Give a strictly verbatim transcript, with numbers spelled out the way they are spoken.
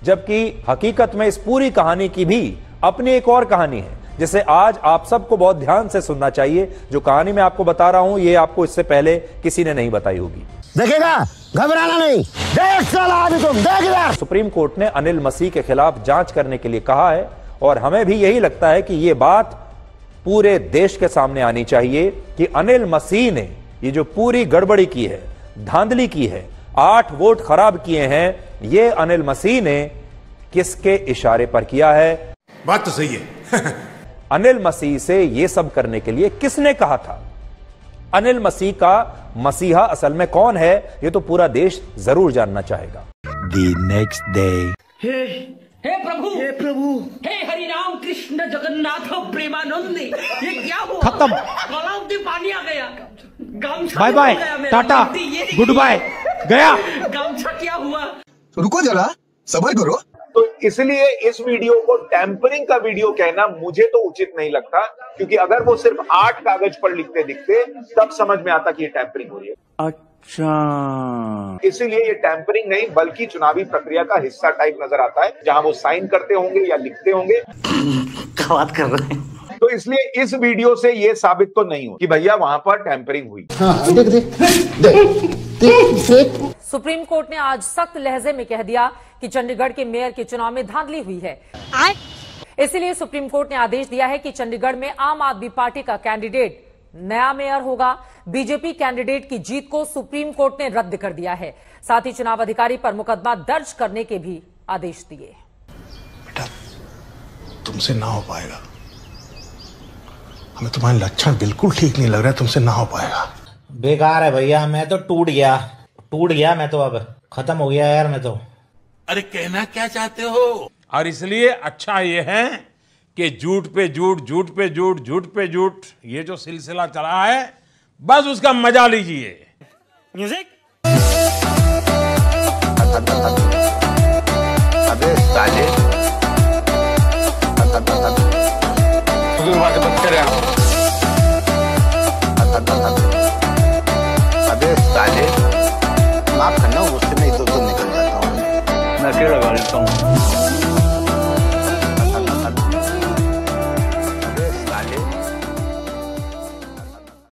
जबकि हकीकत में इस पूरी कहानी की भी अपनी एक और कहानी है, जिसे आज आप सबको बहुत ध्यान से सुनना चाहिए। जो कहानी मैं आपको बता रहा हूं, ये आपको इससे पहले किसी ने नहीं बताई होगी। देखेगा, घबराना नहीं, देख साला अभी तुम देख इधर। सुप्रीम कोर्ट ने अनिल मसीह के खिलाफ जांच करने के लिए कहा है और हमें भी यही लगता है कि यह बात पूरे देश के सामने आनी चाहिए कि अनिल मसीह ने ये जो पूरी गड़बड़ी की है, धांधली की है, आठ वोट खराब किए हैं, ये अनिल मसीह ने किसके इशारे पर किया है। बात तो सही है। अनिल मसीह से ये सब करने के लिए किसने कहा था? अनिल मसीह का मसीहा असल में कौन है, ये तो पूरा देश जरूर जानना चाहेगा। The next day. हे हे प्रभु हे प्रभु हे हरि राम कृष्ण जगन्नाथ प्रेमानंद, ये क्या हुआ? खत्म, तालाब में पानी आ गया। Bye bye, tata, goodbye, गया। गामछा क्या हुआ? रुको जरा, सब्र करो। तो इसलिए इस वीडियो को टैंपरिंग का वीडियो कहना मुझे तो उचित नहीं लगता, क्योंकि अगर वो सिर्फ आठ कागज पर लिखते दिखते तब समझ में आता कि ये टैंपरिंग हो रही है। अच्छा, इसीलिए ये टैंपरिंग नहीं बल्कि चुनावी प्रक्रिया का हिस्सा टाइप नजर आता है, जहां वो साइन करते होंगे या लिखते होंगे। क्या बात कर रहे हैं? तो इसलिए इस वीडियो से ये साबित तो नहीं हो कि भैया वहां पर टैंपरिंग हुई। हाँ, देख देख देख देख। सुप्रीम कोर्ट ने आज सख्त लहजे में कह दिया कि चंडीगढ़ के मेयर के चुनाव में धांधली हुई है। इसीलिए सुप्रीम कोर्ट ने आदेश दिया है कि चंडीगढ़ में आम आदमी पार्टी का कैंडिडेट नया मेयर होगा। बीजेपी कैंडिडेट की जीत को सुप्रीम कोर्ट ने रद्द कर दिया है। साथ ही चुनाव अधिकारी पर मुकदमा दर्ज करने के भी आदेश दिए। बेटा, तुमसे ना हो पाएगा। हमें तुम्हारे लक्षण बिल्कुल ठीक नहीं लग रहा है, तुमसे ना हो पाएगा। बेकार है भैया, मैं तो टूट गया टूट गया मैं तो अब खत्म हो गया यार मैं तो। अरे कहना क्या चाहते हो? और इसलिए अच्छा ये है कि झूठ पे झूठ, झूठ पे झूठ, झूठ पे झूठ, ये जो सिलसिला चला है, बस उसका मजा लीजिए। म्यूजिक। अबे साले, अबे साले, माफ करना, गुस्से में इधर उधर निकल जाता हूँ। मैं अकेला गा लेता हूँ।